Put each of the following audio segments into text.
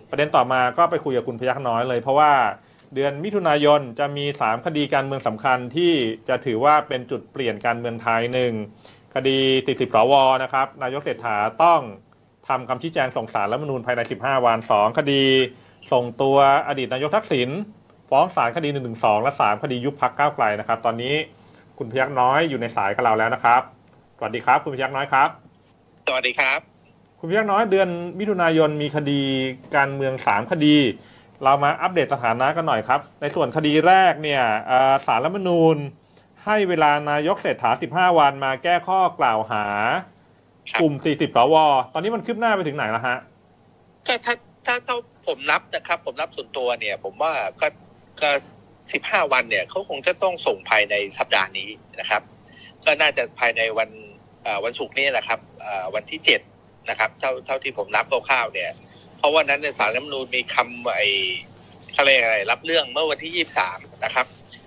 ประเด็นต่อมาก็ไปคุยกับคุณพยัคฆ์น้อยเลยเพราะว่าเดือนมิถุนายนจะมี3คดีการเมืองสำคัญที่จะถือว่าเป็นจุดเปลี่ยนการเมืองไทย1คดีติดสิบสวนะครับนายกเศรษฐาต้องทำคำชี้แจงส่งศาลรัฐธรรมนูญภายใน15วัน2คดีส่งตัวอดีตนายกทักษิณฟ้องศาลคดี112และ3คดียุบพรรคก้าวไกลนะครับตอนนี้คุณพยัคฆ์น้อยอยู่ในสายกับเราแล้วนะครับสวัสดีครับคุณพยัคฆ์น้อยครับสวัสดีครับคุณพยัคฆ์น้อยเดือนมิถุนายนมีคดีการเมือง3คดีเรามาอัปเดตสถานะกันหน่อยครับในส่วนคดีแรกเนี่ยศาลรัฐธรรมนูญให้เวลานายกเศรษฐา15วันมาแก้ข้อกล่าวหากลุ่ม40สวตอนนี้มันคืบหน้าไปถึงไหนแล้วฮะก็ถ้าผมนับนะครับผมนับส่วนตัวเนี่ยผมว่าก็15วันเนี่ยเขาคงจะต้องส่งภายในสัปดาห์นี้นะครับก็น่าจะภายในวันศุกร์นี้แหละครับวันที่7นะครับเท่าที่ผมนับคร่าวๆเนี่ยเพราะว่านั้นในศาลรัฐธรรมนูญมีคำเขาเรียกอะไรรับเรื่องเมื่อวันที่23นะครับ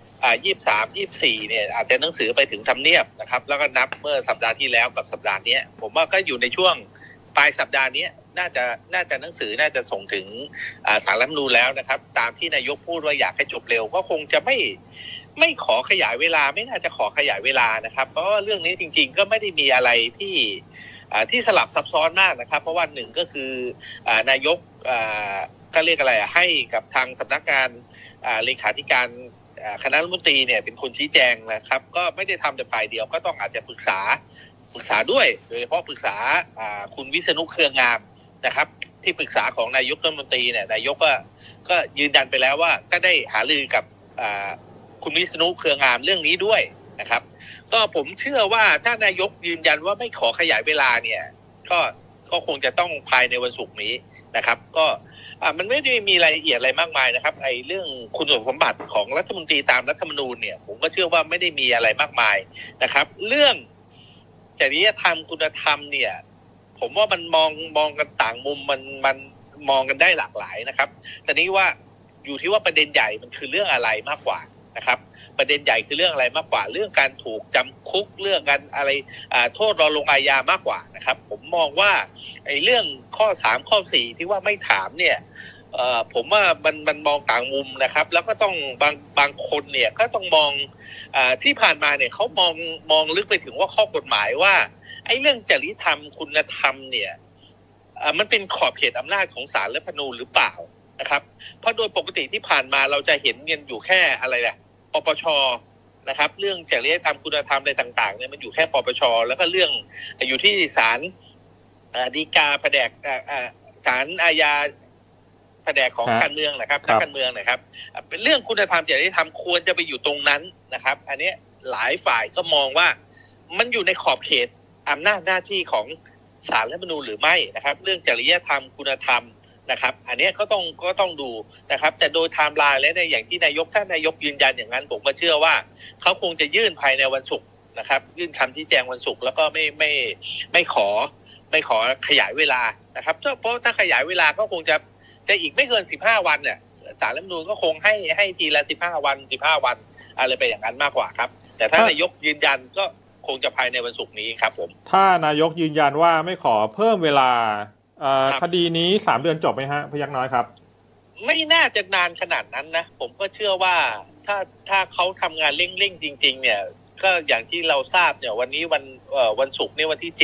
23 24เนี่ยอาจจะหนังสือไปถึงทำเนียบนะครับแล้วก็นับเมื่อสัปดาห์ที่แล้วกับสัปดาห์นี้ผมว่าก็อยู่ในช่วงปลายสัปดาห์นี้น่าจะหนังสือน่าจะส่งถึงศาลรัฐธรรมนูญแล้วนะครับตามที่นายกพูดว่าอยากให้จบเร็วก็คงจะไม่ขอขยายเวลาไม่น่าจะขอขยายเวลานะครับเพราะว่าเรื่องนี้จริงๆก็ไม่ได้มีอะไรที่สลับซับซ้อนมากนะครับเพราะว่าหนึ่งก็คือนายกก็เรียกอะไรให้กับทางสำนักงานเลขาธิการคณะรัฐมนตรีเนี่ยเป็นคนชี้แจงนะครับก็ไม่ได้ทำแต่ฝ่ายเดียวก็ต้องอาจจะปรึกษาด้วยโดยเฉพาะปรึกษาคุณวิษณุเครืองามนะครับที่ปรึกษาของนายกรัฐมนตรีเนี่ยนายกก็ยืนยันไปแล้วว่าก็ได้หารือกับคุณวิษณุเครืองามเรื่องนี้ด้วยนะครับก็ผมเชื่อว่าถ้านายกยืนยันว่าไม่ขอขยายเวลาเนี่ยก็คงจะต้องภายในวันศุกร์นี้นะครับก็มันไม่ได้มีรายละเอียดอะไรมากมายนะครับไอ้เรื่องคุณสมบัติของรัฐมนตรีตามรัฐธรรมนูญเนี่ยผมก็เชื่อว่าไม่ได้มีอะไรมากมายนะครับเรื่องจริยธรรมคุณธรรมเนี่ยผมว่ามันมองกันต่างมุมมันมองกันได้หลากหลายนะครับแต่นี้ว่าอยู่ที่ว่าประเด็นใหญ่มันคือเรื่องอะไรมากกว่านะครับประเด็นใหญ่คือเรื่องอะไรมากกว่าเรื่องการถูกจำคุกเรื่องการอะไรโทษรอลงอาญามากกว่านะครับผมมองว่าไอ้เรื่องข้อ3ข้อ4ที่ว่าไม่ถามเนี่ยผมว่ามันมองต่างมุมนะครับแล้วก็ต้องบางคนเนี่ยก็ต้องมองที่ผ่านมาเนี่ยเขามองลึกไปถึงว่าข้อกฎหมายว่าไอ้เรื่องจริยธรรมคุณธรรมเนี่ยมันเป็นขอบเขตอำนาจของศาลรัฐธรรมนูญหรือเปล่านะครับเพราะโดยปกติที่ผ่านมาเราจะเห็นกันอยู่แค่อะไรแหละปปชนะครับเรื่องจริยธรรมคุณธรรมอะไรต่างๆเนี่ยมันอยู่แค่ปปชแล้วก็เรื่องอยู่ที่ศาลฎีกาแผนกศาลอาญาแผนกของการเมืองนะครับนักการเมืองนะครับเป็นเรื่องคุณธรรมจริยธรรมควรจะไปอยู่ตรงนั้นนะครับอันนี้หลายฝ่ายก็มองว่ามันอยู่ในขอบเขตอำนาจหน้าที่ของศาลรัฐธรรมนูญหรือไม่นะครับเรื่องจริยธรรมคุณธรรมนะครับอันนี้ก็ต้องดูนะครับแต่โดยไทม์ไลน์และในอย่างที่นายกถ้านายกยืนยันอย่างนั้นผมก็เชื่อว่าเขาคงจะยื่นภายในวันศุกร์นะครับยื่นคำชี้แจงวันศุกร์แล้วก็ไม่ขอขยายเวลานะครับเพราะถ้าขยายเวลาก็คงจะอีกไม่เกิน15วันเนี่ยศาลรัฐธรรมนูญก็คงให้ทีละ15วันอะไรไปอย่างนั้นมากกว่าครับแต่ถ้านายกยืนยันก็คงจะภายในวันศุกร์นี้ครับผมถ้านายกยืนยันว่าไม่ขอเพิ่มเวลาคดีนี้3 เดือนจบไหมฮะพยัคฆ์น้อยครับไม่น่าจะนานขนาดนั้นนะผมก็เชื่อว่าถ้าเขาทำงานเร่งจริงๆเนี่ยก็อย่างที่เราทราบเนี่ยวันนี้วันศุกร์นี่วันที่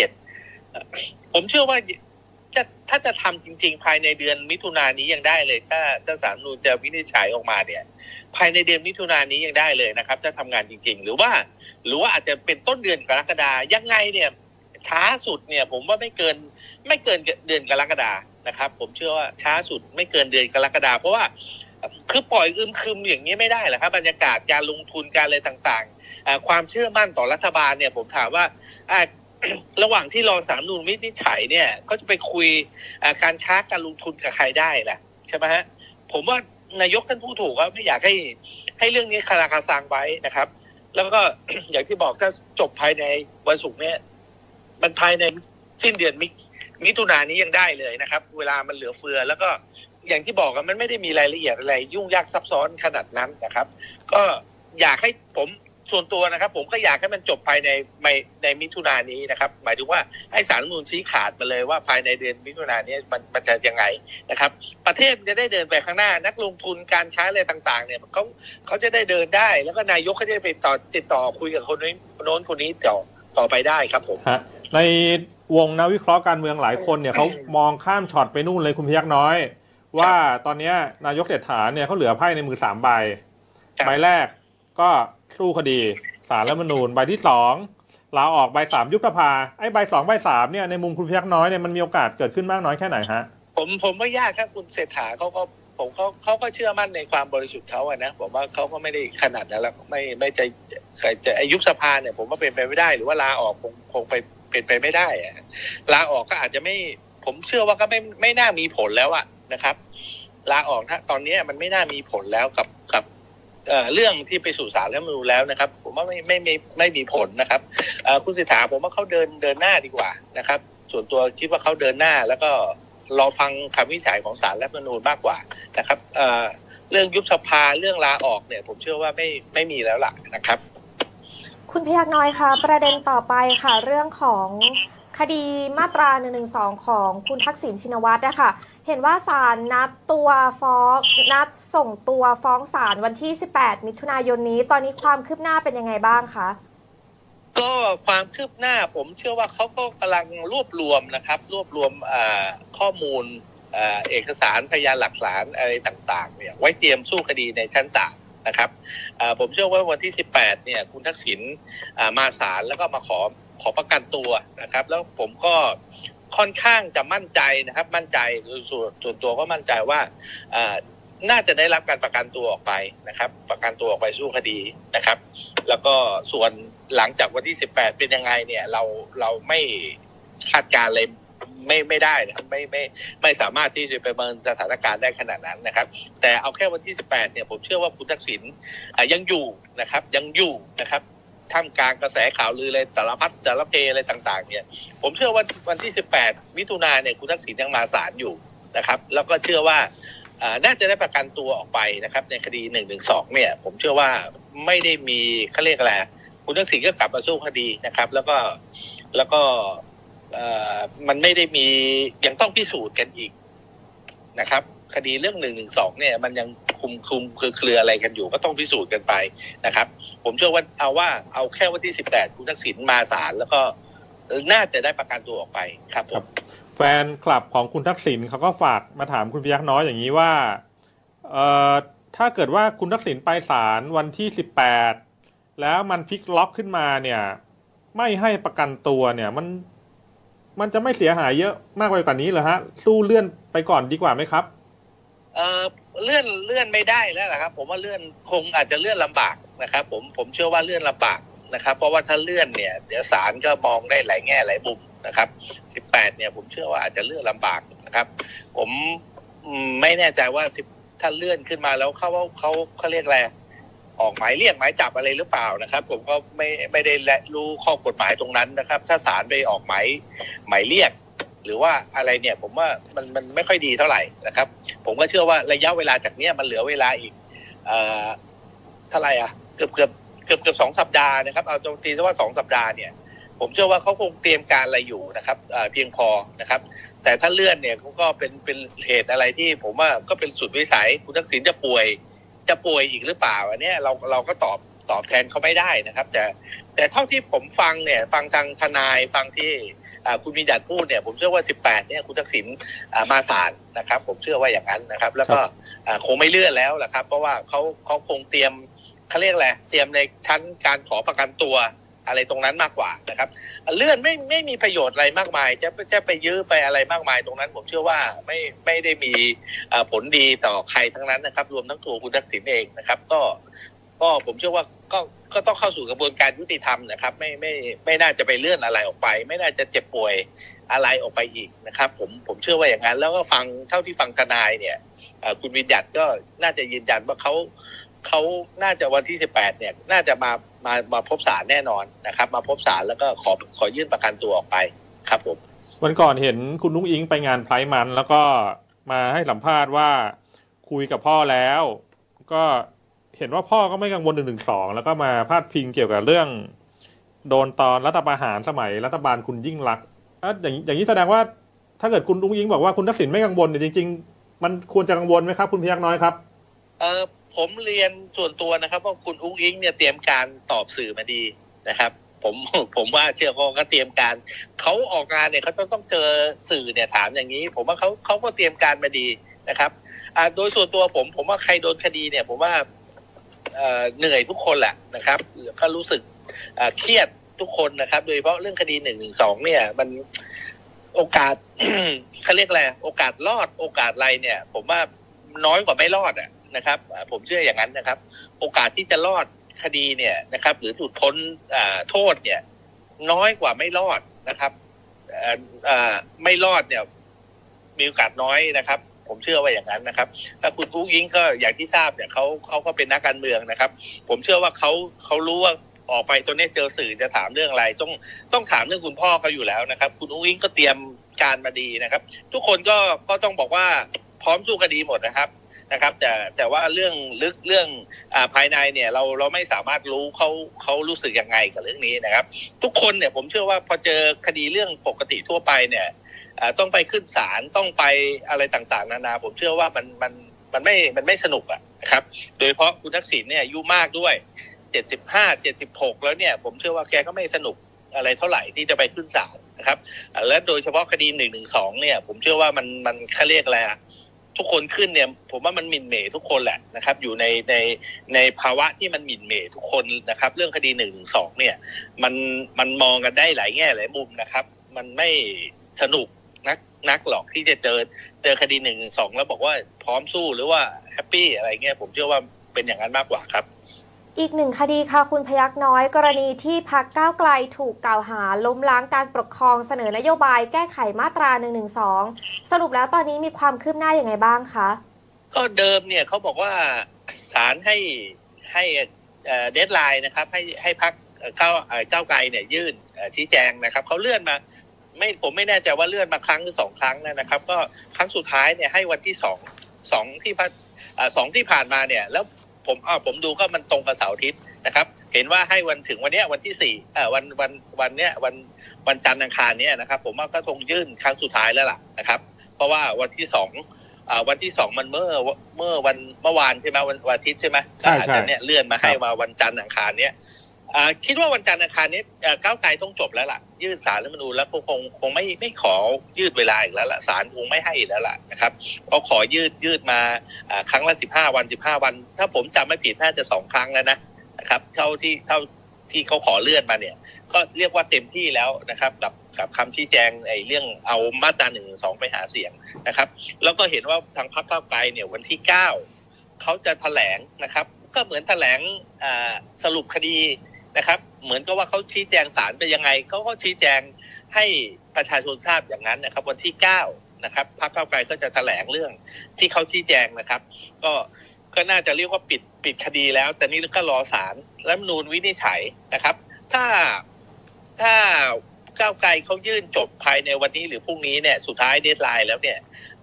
7ผมเชื่อว่าถ้าจะทำจริงๆภายในเดือนมิถุนายนนี้ยังได้เลยถ้าศาลรัฐธรรมนูญจะวินิจฉัยออกมาเนี่ยภายในเดือนมิถุนายนนี้ยังได้เลยนะครับถ้าทำงานจริงๆหรือว่าอาจจะเป็นต้นเดือนกรกฎาคมยังไงเนี่ยช้าสุดเนี่ยผมว่าไม่เกินเดือนกรกฎาคมนะครับผมเชื่อว่าช้าสุดไม่เกินเดือนกรกฎาคมเพราะว่าคือปล่อยอึมครึมอย่างนี้ไม่ได้แหละครับบรรยากาศการลงทุนการอะไรต่างๆความเชื่อมั่นต่อรัฐบาลเนี่ยผมถามว่าระหว่างที่รอศาลรัฐธรรมนูญวินิจฉัยเนี่ยก็จะไปคุยการค้าการลงทุนกับใครได้ล่ะใช่ไหมฮะผมว่านายกท่านพูดถูกว่าไม่อยากให้เรื่องนี้คาราคาซังไว้นะครับแล้วก็ อย่างที่บอกถ้าจบภายในวันศุกร์เนี่ยมันภายในสิ้นเดือนมิถุนายนนี้ยังได้เลยนะครับเวลามันเหลือเฟือแล้วก็อย่างที่บอกมันไม่ได้มีรายละเอียดอะไรยุ่งยากซับซ้อนขนาดนั้นนะครับก็อยากให้ผมส่วนตัวนะครับผมก็อยากให้มันจบภายในมิถุนายนนี้นะครับหมายถึงว่าให้ศาลรัฐธรรมนูญชี้ขาดมาเลยว่าภายในเดือนมิถุนายนนี้มันจะยังไงนะครับประเทศจะได้เดินไปข้างหน้านักลงทุนการค้าอะไรต่างๆเนี่ยเขาจะได้เดินได้แล้วก็นายกเขาจะได้ไปติดต่อคุยกับคนนี้โน้นคนนี้ต่อไปได้ครับผมในวงนักวิเคราะห์การเมืองหลายคนเนี่ยเขามองข้ามช็อตไปนู่นเลยคุณพยัคฆ์น้อยว่าตอนนี้นายกเศรษฐาเนี่ยเขาเหลือไพ่ในมือ3 ใบใบแรกก็สู้คดีศาลรัฐธรรมนูญใบที่2ลาออกใบ3ยุบสภาไอ้ใบ2ใบ3เนี่ยในมุมคุณพยัคฆ์น้อยเนี่ยมันมีโอกาสเกิดขึ้นมากน้อยแค่ไหนฮะผมว่ายากครับคุณเศรษฐาเขาก็เชื่อมั่นในความบริสุทธิ์เขาอะนะผมว่าเขาก็ไม่ได้ขนาดนั้นแล้วไม่ใจจะยุบสภาเนี่ยผมว่าเป็นไปไม่ได้หรือว่าลาออกคงไปเป็นไปไม่ได้อะลาออกก็อาจจะไม่ผมเชื่อว่าก็ไม่น่ามีผลแล้วอะนะครับลาออกถ้าตอนนี้มันไม่น่ามีผลแล้วกับเรื่องที่ไปสู่ศาลรัฐธรรมนูญแล้วนะครับผมว่าไม่มีผลนะครับคุณเศรษฐาผมว่าเขาเดินหน้าดีกว่านะครับส่วนตัวคิดว่าเขาเดินหน้าแล้วก็รอฟังคำวินิจฉัยของศาลรัฐธรรมนูญมากกว่านะครับเรื่องยุบสภาเรื่องลาออกเนี่ยผมเชื่อว่าไม่มีแล้วล่ะนะครับคุณพยัคฆ์น้อยคะประเด็นต่อไปค่ะเรื่องของคดีมาตรา112ของคุณทักษิณชินวัตรนะคะเห็นว่าศาลนัดส่งตัวฟ้องศาลวันที่18มิถุนายนนี้ตอนนี้ความคืบหน้าเป็นยังไงบ้างคะก็ความคืบหน้าผมเชื่อว่าเขาก็กำลังรวบรวมนะครับรวบรวมข้อมูลเอกสารพยานหลักฐานอะไรต่างๆเนี่ยไว้เตรียมสู้คดีในชั้นศาลนะครับผมเชื่อว่าวันที่18เนี่ยคุณทักษิณมาศาลแล้วก็มาขอประกันตัวนะครับแล้วผมก็ค่อนข้างจะมั่นใจนะครับมั่นใจส่วนตัวก็มั่นใจว่าน่าจะได้รับการประกันตัวออกไปนะครับประกันตัวออกไปสู้คดีนะครับแล้วก็ส่วนหลังจากวันที่18เป็นยังไงเนี่ยเราไม่คาดการณ์เลยไม่ได้นะครับไม่สามารถที่จะประเมินสถานการณ์ได้ขนาดนั้นนะครับแต่เอาแค่วันที่18เนี่ยผมเชื่อว่าคุณทักษิณยังอยู่นะครับท่ามกลางกระแสข่าวลือเลยสารพัดสารเพอะไรต่างๆเนี่ยผมเชื่อว่าวันที่18มิถุนายนเนี่ยคุณทักษิณยังมาศาลอยู่นะครับแล้วก็เชื่อว่าน่าจะได้ประกันตัวออกไปนะครับในคดี112เนี่ยผมเชื่อว่าไม่ได้มีเขาเรียกอะไรคุณทักษิณก็กลับมาสู้คดีนะครับแล้วก็มันไม่ได้มียังต้องพิสูจน์กันอีกนะครับคดีเรื่อง112เนี่ยมันยังคุมเครืออะไรกันอยู่ก็ต้องพิสูจน์กันไปนะครับผมเชื่อว่าเอาแค่วันที่18คุณทักษิณมาศาลแล้วก็น่าจะได้ประกันตัวออกไปครับผมแฟนคลับของคุณทักษิณเขาก็ฝากมาถามคุณพยัคฆ์น้อยอย่างนี้ว่าถ้าเกิดว่าคุณทักษิณไปศาลวันที่18แล้วมันพลิกล็อกขึ้นมาเนี่ยไม่ให้ประกันตัวเนี่ยมันจะไม่เสียหายเยอะมากไปกว่านี้เหรอฮะสู้เลื่อนไปก่อนดีกว่าไหมครับเลื่อนไม่ได้แล้วนะครับผมว่าเลื่อนคงอาจจะเลื่อนลำบากนะครับผมเชื่อว่าเลื่อนลำบากนะครับเพราะว่าถ้าเลื่อนเนี่ยเดี๋ยวศาลก็มองได้หลายแง่หลายมุมนะครับ18เนี่ยผมเชื่อว่าอาจจะเลื่อนลำบากนะครับผมไม่แน่ใจว่าถ้าเลื่อนขึ้นมาแล้วเขาเรียกอะไรออกหมายเรียกหมายจับอะไรหรือเปล่านะครับผมก็ไม่ได้รู้ข้อกฎหมายตรงนั้นนะครับถ้าศาลไปออกหมายเรียกหรือว่าอะไรเนี่ยผมว่ามันไม่ค่อยดีเท่าไหร่นะครับผมก็เชื่อว่าระยะเวลาจากเนี้ยมันเหลือเวลาอีกเท่าไหร่เกือบ2 สัปดาห์นะครับเอาจงตีซะว่า2 สัปดาห์เนี่ยผมเชื่อว่าเขาคงเตรียมการอะไรอยู่นะครับเพียงพอนะครับแต่ถ้าเลื่อนเนี่ยเขาก็เป็นเหตุอะไรที่ผมว่าก็เป็นสุดวิสัยคุณทักษิณจะป่วยอีกหรือเปล่าอันนี้เราก็ตอบแทนเขาไม่ได้นะครับแต่เท่าที่ผมฟังเนี่ยฟังทางทนายฟังที่คุณวิญญาณพูดเนี่ยผมเชื่อว่า18เนี่ยคุณทักษิณมาศาลนะครับผมเชื่อว่าอย่างนั้นนะครับแล้วก็คงไม่เลื่อนแล้วแหละครับเพราะว่าเขาคงเตรียมเขาเรียกอะไรเตรียมในชั้นการขอประกันตัวอะไรตรงนั้นมากกว่านะครับเลื่อนไม่มีประโยชน์อะไรมากมายจะไปยื้อไปอะไรมากมายตรงนั้นผมเชื่อว่าไม่ได้มีผลดีต่อใครทั้งนั้นนะครับรวมทั้งตัวคุณทักษิณเองนะครับก็ผมเชื่อว่าก็ต้องเข้าสู่กระบวนการยุติธรรมนะครับไม่น่าจะไปเลื่อนอะไรออกไปไม่น่าจะเจ็บป่วยอะไรออกไปอีกนะครับผมเชื่อว่าอย่างนั้นแล้วก็ฟังเท่าที่ฟังทนายเนี่ยคุณวิญญาณก็น่าจะยืนยันว่าเขาน่าจะวันที่18เนี่ยน่าจะมาพบศาลแน่นอนนะครับมาพบศาลแล้วก็ขอยื่นประกันตัวออกไปครับผมวันก่อนเห็นคุณนุ้งอิงไปงานไพร์มันแล้วก็มาให้สัมภาษณ์ว่าคุยกับพ่อแล้วก็เห็นว่าพ่อก็ไม่กังวล112แล้วก็มาพาดพิงเกี่ยวกับเรื่องโดนตอนรัฐประหารสมัยรัฐบาลคุณยิ่งลักษณ์อย่างนี้แสดงว่าถ้าเกิดคุณอุ้งอิงบอกว่าคุณทักษิณไม่กังวลเนี่ยจริงๆมันควรจะกังวลไหมครับคุณพยัคฆ์น้อยครับผมเรียนส่วนตัวนะครับว่าคุณอุ้งอิงเนี่ยเตรียมการตอบสื่อมาดีนะครับผมว่าเชื่อเขาก็เตรียมการเขาออกงานเนี่ยเขาต้องเจอสื่อเนี่ยถามอย่างนี้ผมว่าเขาก็เตรียมการมาดีนะครับโดยส่วนตัวผมว่าใครโดนคดีเนี่ยผมว่าเหนื่อยทุกคนแหละนะครับก็รู้สึกเครียดทุกคนนะครับโดยเฉพาะเรื่องคดี112เนี่ยมันโอกาส เขาเรียกอะไรโอกาสรอดโอกาสอะไรเนี่ยผมว่าน้อยกว่าไม่รอดนะครับผมเชื่ออย่างนั้นนะครับโอกาสที่จะรอดคดีเนี่ยนะครับหรือหลุดพ้นโทษเนี่ยน้อยกว่าไม่รอดนะครับไม่รอดเนี่ยมีโอกาสน้อยนะครับผมเชื่อว่าอย่างนั้นนะครับถ้าคุณอุ้งอิงก็อย่างที่ทราบเนี่ยเขาก็เป็นนักการเมืองนะครับผมเชื่อว่าเขารู้ว่าออกไปตัวนี้เจอสื่อจะถามเรื่องอะไรต้องถามเรื่องคุณพ่อเขาอยู่แล้วนะครับคุณอุ้งอิงก็เตรียมการมาดีนะครับทุกคนก็ต้องบอกว่าพร้อมสู้คดีหมดนะครับแต่ว่าเรื่องลึกเรื่องภายในเนี่ยเราไม่สามารถรู้เขารู้สึกยังไงกับเรื่องนี้นะครับทุกคนเนี่ยผมเชื่อว่าพอเจอคดีเรื่องปกติทั่วไปเนี่ยต้องไปขึ้นศาลต้องไปอะไรต่างๆนานาผมเชื่อว่ามันไม่สนุกนะครับโดยเฉพาะคุณทักษิณเนี่ยอายุมากด้วย75 76แล้วเนี่ยผมเชื่อว่าแกก็ไม่สนุกอะไรเท่าไหร่ที่จะไปขึ้นศาลนะครับและโดยเฉพาะคดี112เนี่ยผมเชื่อว่ามันเขาเรียกอะไรทุกคนขึ้นเนี่ยผมว่ามันหมิ่นเหม่ทุกคนแหละนะครับอยู่ในภาวะที่มันหมิ่นเหม่ทุกคนนะครับเรื่องคดี112เนี่ยมันมองกันได้หลายแง่หลายมุมนะครับมันไม่สนุกนักหรอกที่จะเจอคดี112แล้วบอกว่าพร้อมสู้หรือว่าแฮปปี้อะไรเงี้ยผมเชื่อว่าเป็นอย่างนั้นมากกว่าครับอีกหนึ่งคดีค่ะคุณพยัคฆ์น้อยกรณีที่พรรคก้าวไกลถูกกล่าวหาล้มล้างการปกครองเสนอนโยบายแก้ไขมาตรา112สรุปแล้วตอนนี้มีความคืบหน้าอย่างไรบ้างคะก็เดิมเนี่ยเขาบอกว่าศาลให้เดดไลน์นะครับให้พรรคก้าวไกลเนี่ยยื่นชี้แจงนะครับเขาเลื่อนมาผมไม่แน่ใจว่าเลื่อนมาครั้งหรือ2 ครั้งนะครับก็ครั้งสุดท้ายเนี่ยให้วันที่2ที่ผ่านมาเนี่ยแล้วผมดูก็มันตรงกับเสาร์อาทิตย์นะครับเห็นว่าให้ถึงวันนี้วันที่4วันเนี้ยวันจันทร์อังคารเนี้ยนะครับผมว่าก็คงยื่นครั้งสุดท้ายแล้วล่ะนะครับเพราะว่าวันที่2มันเมื่อวานใช่ไหมวันอาทิตย์ใช่ไหมอาจจะเนี่ยเลื่อนมาให้มาวันจันทร์อังคารเนี้ยคิดว่าวันจันทร์อังคารนี้ก้าวไกลต้องจบแล้วล่ะยื่นศาลรัฐธรรมนูญแล้วคงไม่ขอยืดเวลาอีกแล้วล่ะศาลคงไม่ให้อีกแล้วล่ะนะครับเขาขอยืดมาครั้งละ15 วันถ้าผมจำไม่ผิดน่าจะ2 ครั้งแล้วนะครับเท่าที่เขาขอเลื่อนมาเนี่ยก็เรียกว่าเต็มที่แล้วนะครับกับคำชี้แจงเรื่องเอามาตรา112ไปหาเสียงนะครับแล้วก็เห็นว่าทางพรรคก้าวไกลเนี่ยวันที่9เขาจะแถลงนะครับก็เหมือนแถลงสรุปคดีนะครับเหมือนกับว่าเขาชี้แจงศาลไปยังไงเขาก็ชี้แจงให้ประชาชนทราบอย่างนั้นนะครับวันที่9นะครับพรรคก้าวไกลก็จะแถลงเรื่องที่เขาชี้แจงนะครับก็น่าจะเรียกว่าปิดคดีแล้วแต่นี้ก็รอศาลรัฐธรรมนูญวินิจฉัยนะครับถ้าก้าวไกลเขายื่นจบภายในวันนี้หรือพรุ่งนี้เนี่ยสุดท้ายเดดไลน์แล้วเนี่ย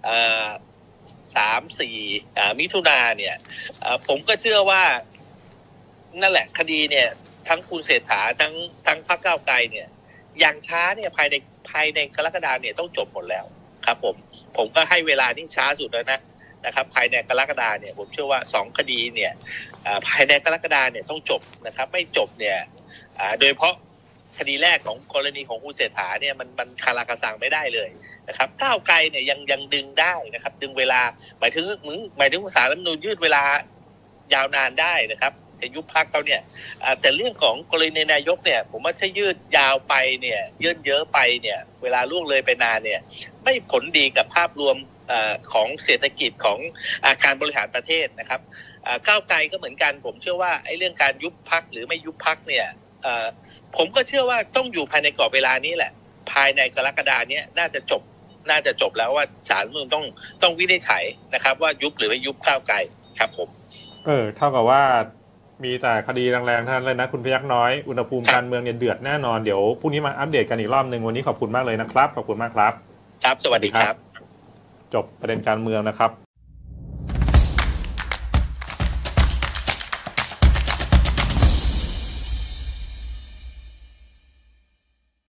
3-4 มิถุนาเนี่ยผมก็เชื่อว่านั่นแหละคดีเนี่ยทั้งคุณเศรษฐาทั้งพรรคก้าวไกลเนี่ยอย่างช้าเนี่ยภายในกรกฎาคมเนี่ยต้องจบหมดแล้วครับผมก็ให้เวลานี่ช้าสุดแล้วนะครับภายในกรกฎาคมเนี่ยผมเชื่อว่า2 คดีเนี่ยภายในกรกฎาคมเนี่ยต้องจบนะครับไม่จบเนี่ยโดยเฉพาะคดีแรกของกรณีของคุณเศรษฐาเนี่ยมันคาราคาซังไม่ได้เลยนะครับก้าวไกลเนี่ยยังดึงได้นะครับดึงเวลาหมายถึงศาลรัฐธรรมนูญยืดเวลายาวนานได้นะครับจะยุบพรรคเขาเนี่ยแต่เรื่องของกรณีนายกเนี่ยผมว่าถ้ายืดยาวไปเนี่ยยืดเยอะไปเนี่ยเวลาล่วงเลยไปนานเนี่ยไม่ผลดีกับภาพรวมของเศรษฐกิจของการบริหารประเทศนะครับก้าวไกลก็เหมือนกันผมเชื่อว่าไอ้เรื่องการยุบพรรคหรือไม่ยุบพรรคเนี่ยผมก็เชื่อว่าต้องอยู่ภายในกรอบเวลานี้แหละภายในกรกฎาคมนี้น่าจะจบแล้วว่าศาลรัฐธรรมนูญต้องวินิจฉัยนะครับว่ายุบหรือไม่ยุบก้าวไกลครับผมเท่ากับว่ามีแต่คดีแรงๆท่านเลยนะคุณพยัคฆ์น้อยอุณหภูมิการเมืองเนี่ยเดือดแน่นอนเดี๋ยวพรุ่งนี้มาอัปเดตกันอีกรอบนึงวันนี้ขอบคุณมากเลยนะครับขอบคุณมากครับครับสวัสดีครับจบประเด็นการเมืองนะครับ